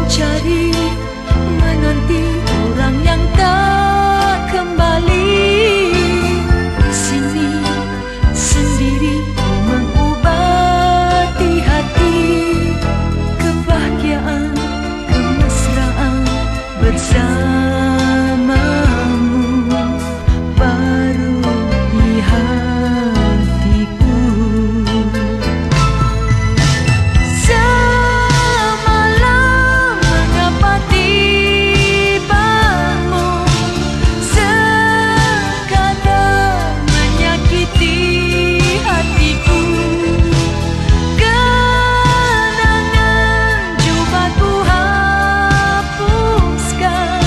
mencari, menanti orang yang tak kembali. Di sini sendiri mengobati hati, kebahagiaan, kemesraan bersamamu baru di hatiku. Semalam mengapa tibamu sekadar menyakiti hatiku. Kenangan cuba ku hapuskan,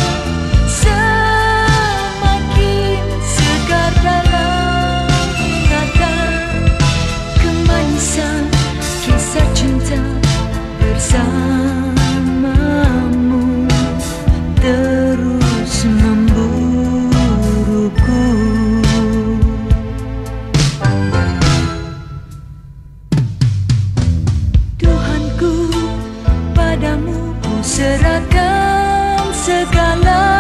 semakin segar dalam ingatan kemanisan kisah cinta bersamamu terus memburuku. Tuhanku, padamu ku serahkan segala